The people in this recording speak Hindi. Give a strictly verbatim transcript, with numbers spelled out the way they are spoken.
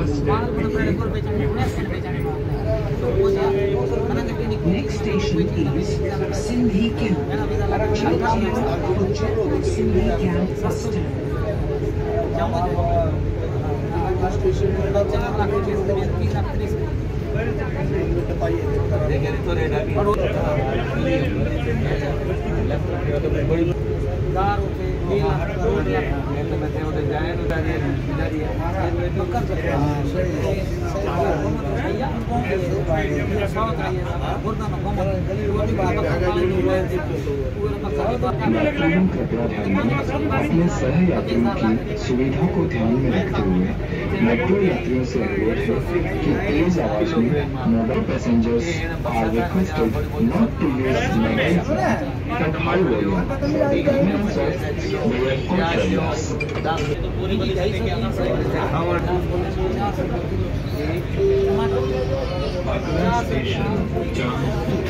Next station is Sindhi Camp. Sindhi Camp bus stand. अपने सह यात्रियों की सुविधा को ध्यान में रखते हुए मेट्रो यात्रियों से अनुरोध है कि तेज आवाज में mobile passengers are requested not to use mobile at high volume for the convenience of their passengers. Agla Station, Jammu.